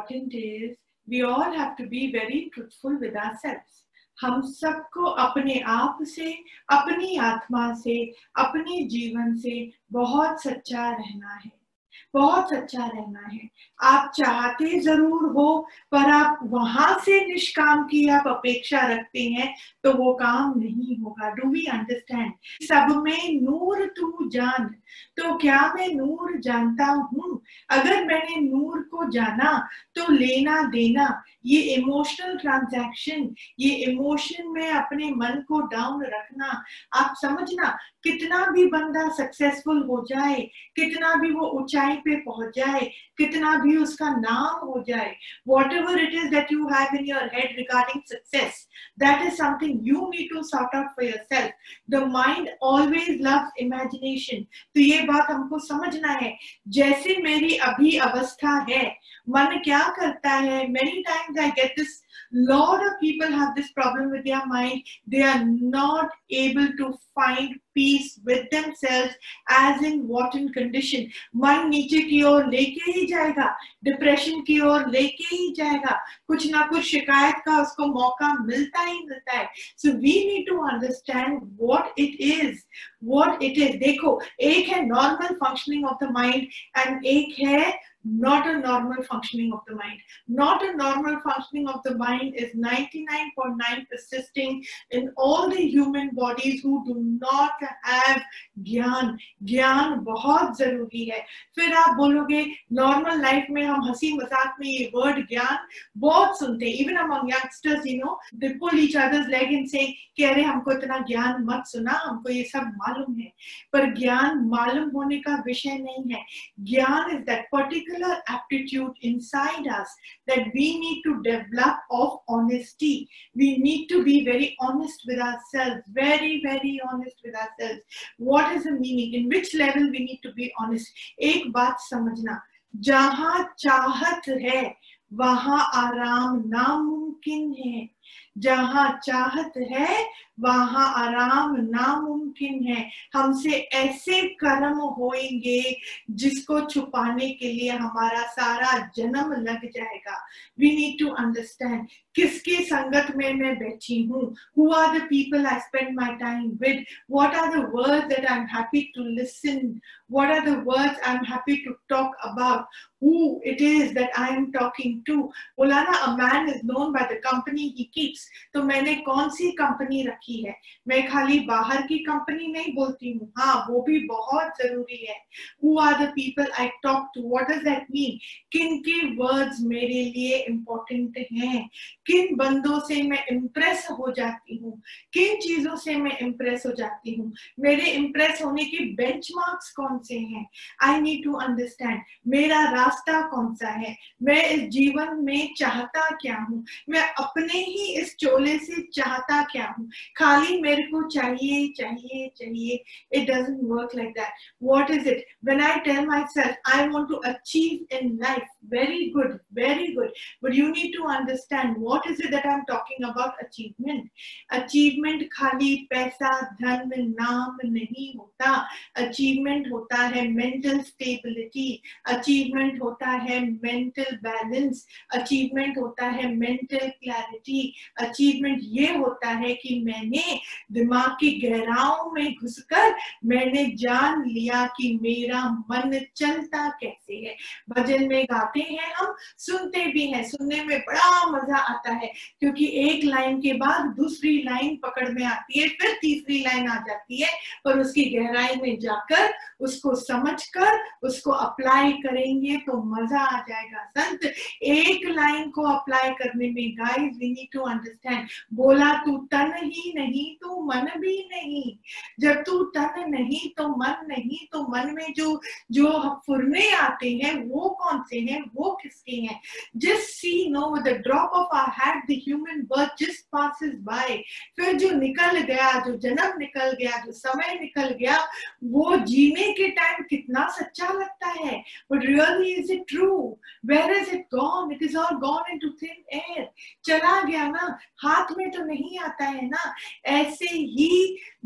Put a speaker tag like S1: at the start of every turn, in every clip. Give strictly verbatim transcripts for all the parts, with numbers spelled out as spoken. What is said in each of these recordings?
S1: important is we all have to be very truthful with ourselves. हम सबको अपने आप से, अपनी आत्मा से, अपने जीवन से बहुत सच्चा रहना है, बहुत सच्चा रहना है। आप चाहते जरूर हो, पर आप वहां से निष्काम की आप अपेक्षा रखते हैं तो वो काम नहीं होगा। Do we understand? सब में नूर तू जान, तो क्या मैं नूर जानता हूँ? अगर मैंने नूर को जाना तो लेना देना, ये इमोशनल ट्रांजैक्शन, ये इमोशन में अपने मन को डाउन रखना, आप समझना कितना भी बंदा सक्सेसफुल हो जाए, कितना भी वो ऊंचाई पे पहुंच जाए, कितना भी उसका नाम हो जाए, whatever it is that you have in your head regarding success, that is something you need to sort out for yourself. The mind always loves imagination. तो ये बात हमको समझना है। जैसे मेरी अभी अवस्था है, मन क्या करता है? Many times I get this, lot of people have this problem with their mind. They are not able to find peace with themselves, as in what in condition. मन नीचे की ओर लेके ही जाएगा, डिप्रेशन की ओर लेके ही जाएगा, कुछ ना कुछ शिकायत का उसको मौका मिलता ही मिलता है। So we need to understand what it is, what it is. देखो, एक है normal functioning of the mind and एक है not a normal functioning of the mind. Not a normal functioning of the mind is ninety-nine point nine persisting in all the human bodies who do not have ज्ञान। ज्ञान बहुत जरूरी है। फिर आप बोलोगे नॉर्मल लाइफ में हम हंसी मजाक में ये वर्ड ज्ञान बहुत सुनते हैं। Even among youngsters, you know, they pull each others leg and से कि अरे हमको इतना ज्ञान मत सुना, हमको ये सब मालूम है। पर ज्ञान मालूम होने का विषय नहीं है। ज्ञान is that particular aptitude inside us that we need to develop of honesty. We need to be very honest with ourselves, very very honest with ourselves. What is the meaning? In which level we need to be honest? एक बात समझना, जहां चाहत है वहां आराम नामुमकिन है। जहां चाहत है वहां आराम नामुमकिन है। हमसे ऐसे कर्म होएंगे जिसको छुपाने के लिए हमारा सारा जन्म लग जाएगा। We need to understand किसके संगत में मैं बैठी हूँ, who are the people I spend my time with, what are the words that I'm happy to listen, what are the words I'm happy to talk about, who it is that I am talking to. बोलाना, a man is known by the company he keeps. तो मैंने कौन सी company रखी है? मैं खाली बाहर की कंपनी नहीं बोलती हूँ, हाँ वो भी बहुत जरूरी है। Who are the people I talk to? What does that mean? किन के वर्ड्स मेरे लिए इम्पोर्टेंट हैं? किन बंदों से मैं इम्प्रेस हो जाती हूँ? किन चीजों से मैं इम्प्रेस हो जाती हूँ? मेरे इम्प्रेस होने के बेंचमार्क्स कौन से हैं? आई नीड टू अंडरस्टैंड मेरा रास्ता कौन सा है, मैं इस जीवन में चाहता क्या हूँ, मैं अपने ही इस चोले से चाहता क्या हूँ। खाली मेरे को चाहिए चाहिए चाहिए, it doesn't work like that. What is it? When I tell myself I want to achieve in life, very good, very good, but you need to understand what is it that I'm talking about achievement. Achievement खाली पैसा धन नाम नहीं होता। Achievement होता है mental stability, achievement होता है mental balance, achievement होता है mental clarity, achievement ये होता है कि मैंने दिमाग की गहराइयों में घुसकर मैंने जान लिया कि मेरा मन चलता कैसे है। भजन में गाते हैं हम, सुनते भी हैं, सुनने में बड़ा मजा आता है क्योंकि एक लाइन के बाद दूसरी लाइन पकड़ में आती है, फिर तीसरी लाइन आ जाती है, पर उसकी गहराई में जाकर उसको समझकर उसको अप्लाई करेंगे तो मजा आ जाएगा। संत, एक लाइन को अप्लाई करने में guys we need to understand, बोला तू तन ही नहीं तो मन भी नहीं। जब तू तन नहीं तो मन नहीं, तो मन में जो जो फुरने आते हैं वो कौन से हैं, वो किसके हैं? Just see, no, with the drop of our hat the human birth just passes by. फिर जो निकल गया, जो जन्म निकल गया, जो समय निकल गया, वो जीने के टाइम कितना सच्चा लगता है, but really is it true? Where is it gone? It is all gone into thin air. चला गया ना, हाथ में तो नहीं आता है ना। ऐसे ही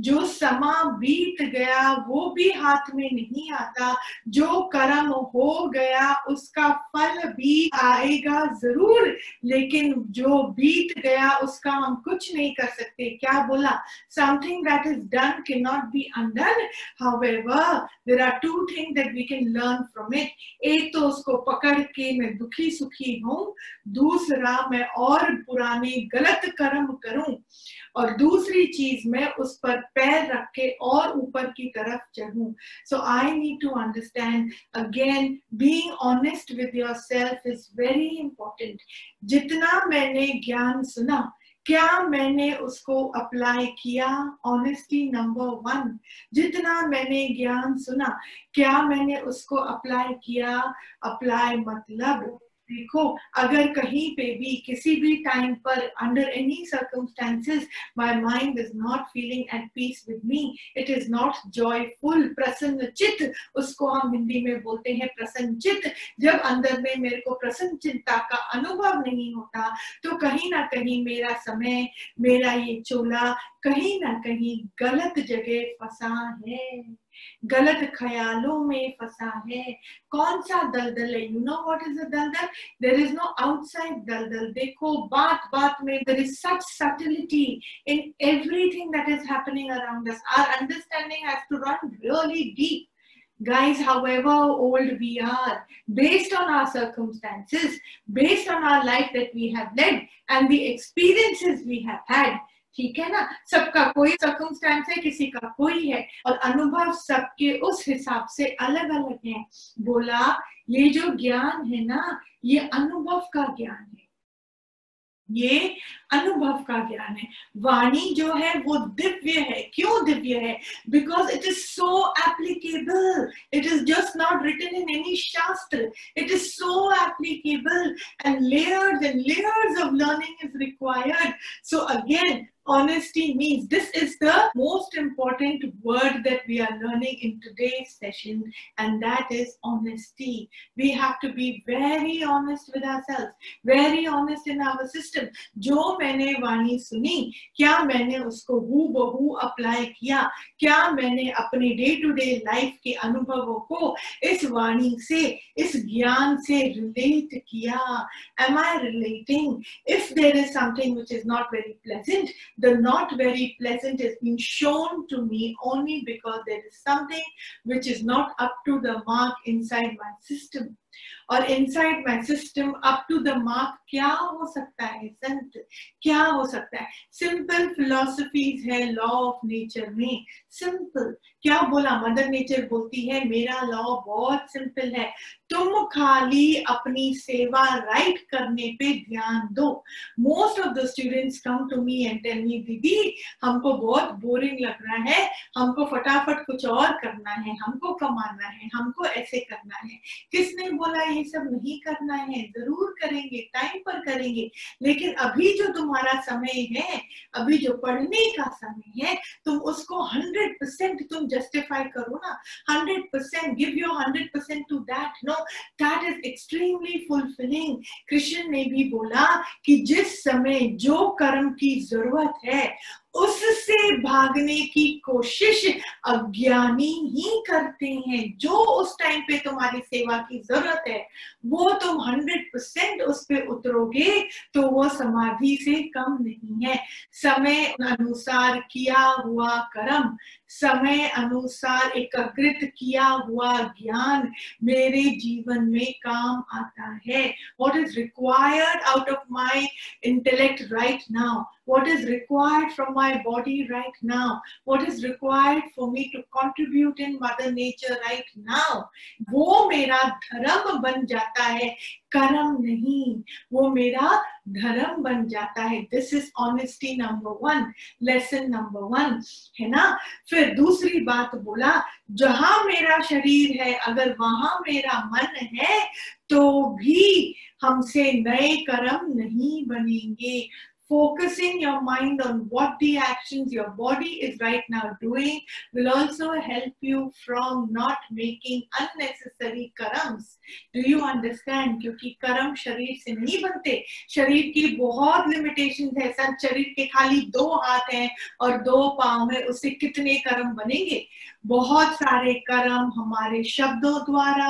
S1: जो समा बीत गया वो भी हाथ में नहीं आता, जो कर्म हो गया उसका फल भी आएगा जरूर, लेकिन जो बीत गया उसका हम कुछ नहीं कर सकते। क्या बोला? Something that is done can not be undone, however there are two things that we can learn from it. एक तो उसको पकड़ के मैं दुखी सुखी हूं, दूसरा मैं और पुराने गलत कर्म करूं, और दूसरी चीज मैं उस पर पैर रख के और ऊपर की तरफ चढ़ूं। So I need to understand again, being honest with yourself is very important. जितना मैंने ज्ञान सुना, क्या मैंने उसको अप्लाई किया? Honesty number one. जितना मैंने ज्ञान सुना, क्या मैंने उसको अप्लाई किया? अप्लाई मतलब देखो, अगर कहीं पे भी किसी भी टाइम पर under any circumstances my mind is not feeling at peace with me, it is not joyful, प्रसन्न चित्त, उसको हम हिंदी में बोलते हैं प्रसन्न चित्त। जब अंदर में मेरे को प्रसन्न चिंता का अनुभव नहीं होता, तो कहीं ना कहीं मेरा समय, मेरा ये चोला कहीं ना कहीं गलत जगह फंसा है, गलत ख्यालों में फंसा है। कौन सा दलदल है? You know what is a daldal? There is no outside दलदल। देखो, बात बात में there is such subtlety in everything that is happening around us. Our understanding has to run really deep. Guys, however old we are, based on our circumstances, based on our life that we have led and the experiences we have had, ठीक है ना, सबका कोई circumstance है, किसी का कोई है, और अनुभव सबके उस हिसाब से अलग अलग है। बोला ये जो ज्ञान है ना, ये अनुभव का ज्ञान है, ये अनुभव का ज्ञान है। वाणी जो है वो दिव्य है। क्यों दिव्य है? Because it is so applicable, it is just not written in any shastra, it is so applicable, and layers and layers of learning is required. So again, honesty means, this is the most important word that we are learning in today's session, and that is honesty. We have to be very honest with ourselves, very honest in our system. जो मैंने वाणी सुनी, क्या मैंने उसको हूबहू apply किया? क्या मैंने अपने डे टू डे लाइफ के अनुभवों को इस वाणी से, इस ज्ञान से रिलेट किया? Am I relating? If there is something which is not very pleasant, the not very pleasant is being shown to me only because there is something which is not up to the mark inside my system. और inside my system up to the mark क्या हो सकता है संत? क्या हो सकता है? Simple philosophies है लॉ ऑफ नेचर में। सिंपल क्या बोला? मदर नेचर बोलती है मेरा लॉ बहुत सिंपल है, तुम खाली अपनी सेवा राइट करने पे ध्यान दो। Most of the students come to me and tell me, दीदी हमको बहुत बोरिंग लग रहा है, हमको फटाफट कुछ और करना है, हमको कमाना है, हमको ऐसे करना है। किसने बोला ये सब नहीं करना है? जरूर करेंगे, टाइम पर करेंगे, लेकिन अभी जो तुम्हारा समय है, अभी जो पढ़ने का समय है, तुम उसको हंड्रेड परसेंट तुम जस्टिफाई करो ना, hundred percent give your hundred percent to that. No, that is extremely fulfilling. Krishna ने भी बोला कि जिस समय जो कर्म की जरूरत है उससे भागने की कोशिश अज्ञानी ही करते हैं। जो उस टाइम पे तुम्हारी सेवा की जरूरत है वो तुम हंड्रेड परसेंट उस पे उतरोगे तो वो समाधि से कम नहीं है। समय अनुसार किया हुआ कर्म, समय अनुसार एकाग्रित किया हुआ ज्ञान मेरे जीवन में काम आता है। What is required out of my intellect right now? What is required from my body right now? What is required for me to contribute in Mother Nature right now? वो मेरा धर्म बन जाता है, कर्म नहीं, वो मेरा धर्म बन जाता है। This is honesty number one, lesson number one, है ना। फिर दूसरी बात बोला, जहां मेरा शरीर है अगर वहां मेरा मन है तो भी हमसे नए कर्म नहीं बनेंगे। Focusing your mind on what the actions your body is right now doing will also help you from not making unnecessary karams. Do you understand? क्योंकि कर्म शरीर से नहीं बनते, शरीर की बहुत लिमिटेशंस है। सर शरीर के खाली दो हाथ हैं और दो पांव हैं, उससे कितने कर्म बनेंगे? बहुत सारे कर्म हमारे शब्दों द्वारा,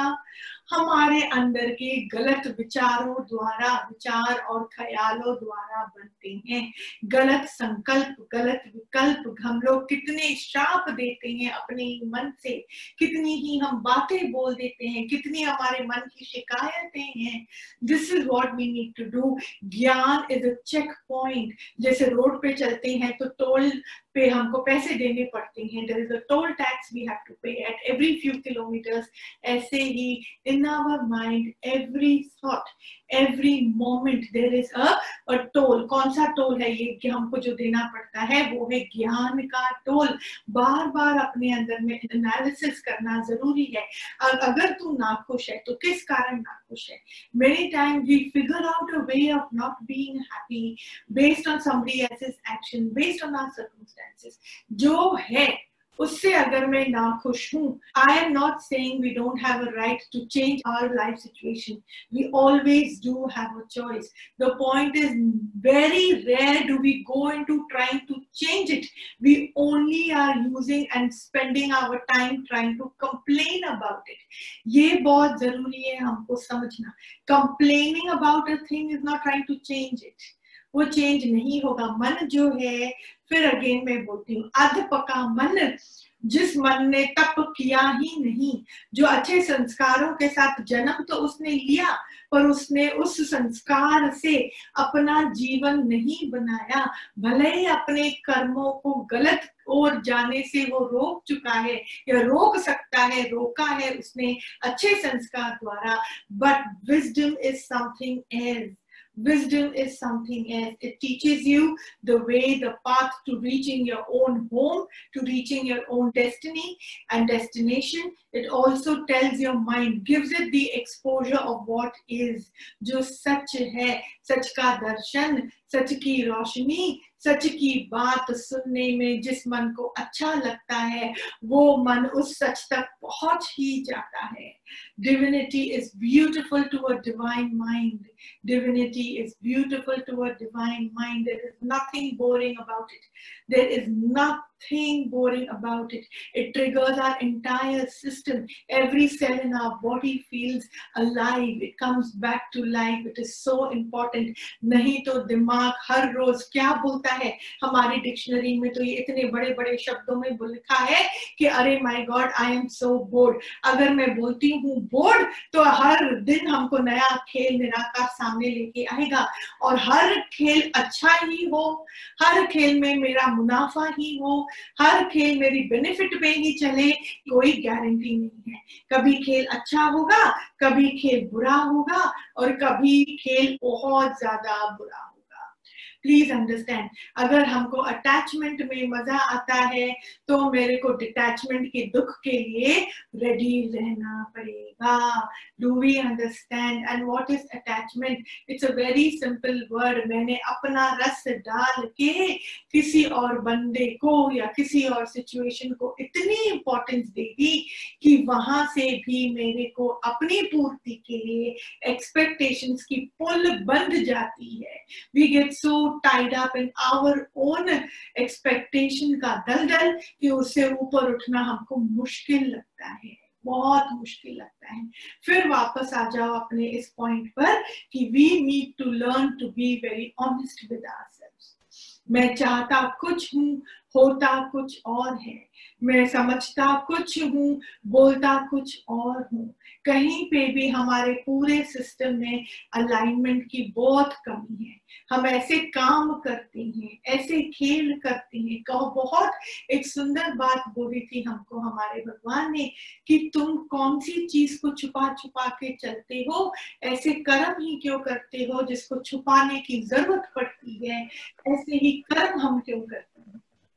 S1: हमारे अंदर के गलत विचारों द्वारा, विचार और ख्यालों द्वारा बनते हैं। गलत संकल्प, गलत विकल्प, हम लोग कितने श्राप देते हैं अपने ही मन से, कितनी ही हम बातें बोल देते हैं, कितनी हमारे मन की शिकायतें हैं। This is what we need to do. Gyan is a check point. जैसे रोड पे चलते हैं तो टोल पे हमको पैसे देने पड़ते हैं, there is a toll tax we have to pay at every few kilometres. ऐसे ही in our mind, every thought, every moment there is a a toll. कौन सा टोल है ये कि हमको जो देना पड़ता है? वो है ज्ञान का टोल। बार बार अपने अंदर में एनालिसिस करना जरूरी है। अगर तू नाखुश है तो किस कारण नाखुश है? Many time we figure out a way of not being happy based on somebody else's action, based on our circumstances. जो है उससे अगर मैं नाखुश हूं, I am not saying we don't have a right to change our life situation, we always do have a choice. The point is very rare do we go into trying to change it, we only are using and spending our time trying to complain about it. ये बहुत जरूरी है हमको समझना। Complaining about a thing is not trying to change it, वो change नहीं होगा। मन जो है, फिर अगेन मैं बोलती हूँ, अध पका मन, जिस मन ने तप किया ही नहीं, जो अच्छे संस्कारों के साथ जन्म तो उसने लिया, पर उसने उस संस्कार से अपना जीवन नहीं बनाया। भले ही अपने कर्मों को गलत ओर जाने से वो रोक चुका है या रोक सकता है, रोका है उसने अच्छे संस्कार द्वारा, but wisdom is something else. Wisdom is something else. It teaches you the way, the path to reaching your own home, to reaching your own destiny and destination. It also tells your mind, gives it the exposure of what is. जो सच है, सच का दर्शन, सच की रोशनी, सच की बात सुनने में जिस मन को अच्छा लगता है, वो मन उस सच तक पहुंच ही जाता है। Divinity is beautiful to a divine mind. Divinity is beautiful to a divine mind. There is nothing boring about it. There is nothing boring about it. It triggers our entire system. Every cell in our body feels alive. It comes back to life. It is so important. नहीं तो दिमाग हर रोज क्या बोलता है? हमारी dictionary में तो ये इतने बड़े बड़े शब्दों में लिखा है कि अरे my god, I am so bored. अगर मैं बोलती हूँ बोर्ड, तो हर दिन हमको नया खेल निराकार सामने लेके आएगा, और हर खेल अच्छा ही हो, हर खेल में मेरा मुनाफा ही हो, हर खेल मेरी बेनिफिट पे ही चले, कोई गारंटी नहीं है। कभी खेल अच्छा होगा, कभी खेल बुरा होगा, और कभी खेल बहुत ज्यादा बुरा होगा। प्लीज अंडरस्टैंड, अगर हमको अटैचमेंट में मजा आता है तो मेरे को डिटैचमेंट के दुख के लिए रेडी रहना पड़ेगा। Do we understand? And what is attachment? It's a very simple word. मैंने अपना रस डाल के किसी और बंदे को या किसी और सिचुएशन को इतनी इंपॉर्टेंस दे दी कि वहां से भी मेरे को अपनी पूर्ति के लिए एक्सपेक्टेशंस की पुल बंध जाती है। We get so tied up in our own expectation का दलदल कि उससे ऊपर उठना हमको मुश्किल लगता है, बहुत मुश्किल लगता है। फिर वापस आ जाओ अपने इस पॉइंट पर कि we need to learn to be very honest with ourselves. मैं चाहता कुछ हूँ, होता कुछ और है। मैं समझता कुछ हूँ, बोलता कुछ और हूँ। कहीं पे भी हमारे पूरे सिस्टम में अलाइनमेंट की बहुत कमी है। हम ऐसे काम करते हैं, ऐसे खेल करते हैं। कहो, बहुत एक सुंदर बात बोली थी हमको हमारे भगवान ने कि तुम कौन सी चीज को छुपा छुपा के चलते हो, ऐसे कर्म ही क्यों करते हो जिसको छुपाने की जरूरत पड़ती है, ऐसे ही कर्म हम क्यों करते हैं।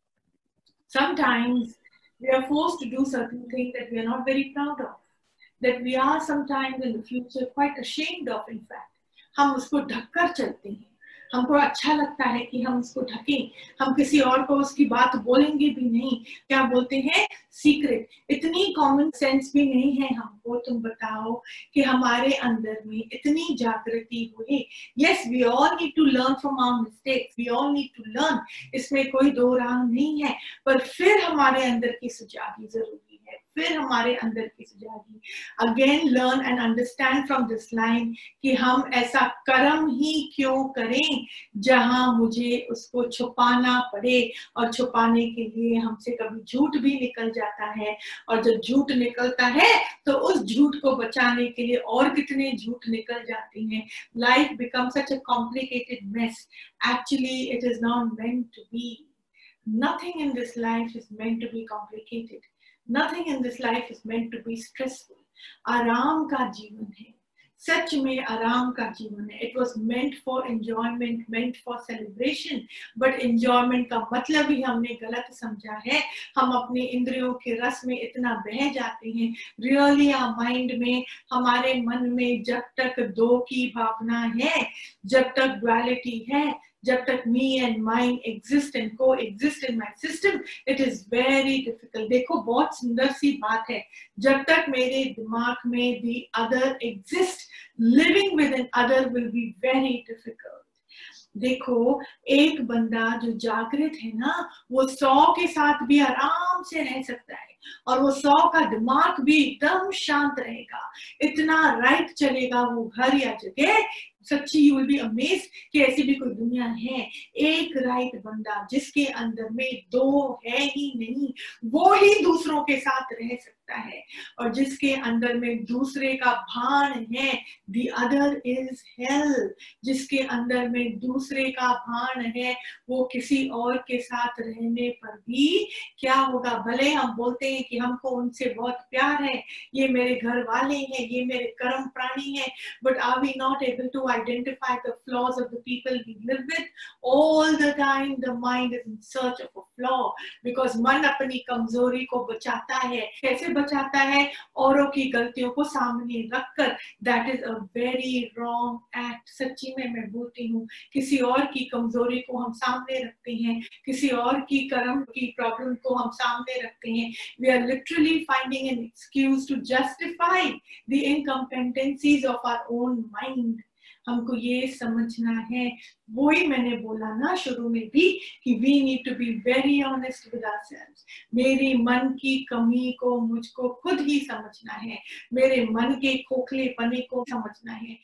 S1: Sometimes we are forced to do certain things that we are not very proud of, that we are sometimes in the future quite ashamed of. In fact, हम उसको ढककर चलते हैं, हमको अच्छा लगता है कि हम उसको ढकें, हम किसी और को उसकी बात बोलेंगे भी नहीं। क्या बोलते हैं? सीक्रेट। इतनी कॉमन सेंस भी नहीं है हमको, तुम बताओ, कि हमारे अंदर में इतनी जागृति हुई। Yes, we all need to learn from our mistakes, we all need to learn, इसमें कोई दो राह नहीं है। पर फिर हमारे अंदर की सुजागी जरूरी है, फिर हमारे अंदर की सुजागी। Again learn and understand from this line कि हम ऐसा कर्म ही क्यों करें जहां मुझे उसको छुपाना पड़े, और छुपाने के लिए हमसे कभी झूठ भी निकल जाता है, और जब झूठ निकलता है तो उस झूठ को बचाने के लिए और कितने झूठ निकल जाते हैं। Life become such a complicated mess, actually it is not meant to be. Nothing in this life is meant to be complicated. Nothing in this life is meant to be stressful. आराम का जीवन है, सच में आराम का जीवन है। It was meant for enjoyment, meant for celebration, but enjoyment का मतलब ही हमने गलत समझा है। हम अपने इंद्रियों के रस में इतना बह जाते हैं। Really our mind में, हमारे मन में जब तक दो की भावना है, जब तक duality है, जब तक me and mine exist and coexist in my system, it is very difficult. देखो बहुत सुंदर सी बात है, जब तक मेरे दिमाग में the other exists, living with an other will be very difficult. देखो एक बंदा जो जागृत है ना, वो सौ के साथ भी आराम से रह सकता है, और वो सौ का दिमाग भी एकदम शांत रहेगा, इतना राइट चलेगा वो घर या जगह। सच्ची यू विल बी अमेज्ड कि ऐसी भी कोई दुनिया है। एक राइट बंदा जिसके अंदर में दो है ही नहीं, वो ही दूसरों के साथ रह सकता है, और जिसके अंदर में दूसरे का भान है, the other is hell, जिसके अंदर में दूसरे का भान है, वो किसी और के साथ रहने पर भी क्या होगा? भले हम बोलते हैं कि हमको उनसे बहुत प्यार है, ये मेरे घर वाले हैं, ये मेरे कर्म प्राणी हैं, but are we not able to identify the flaws of the people we live with? All the time the mind is in search of a flaw, because मन अपनी कमजोरी को बचाता है। कैसे बचाता है? औरों की गलतियों को सामने रखकर। That is a very wrong act. सच्ची में मैं बोलती हूँ, किसी और की कमजोरी को हम सामने रखते हैं, किसी और की कर्म की प्रॉब्लम को हम सामने रखते हैं। We are literally finding an excuse to justify the incompetencies of our own mind. हमको ये समझना है, वो ही मैंने बोला ना शुरू में भी, कि we need to be very honest with ourselves. मेरी मन की कमी को मुझको खुद ही समझना है, मेरे मन के खोखलेपने को समझना है।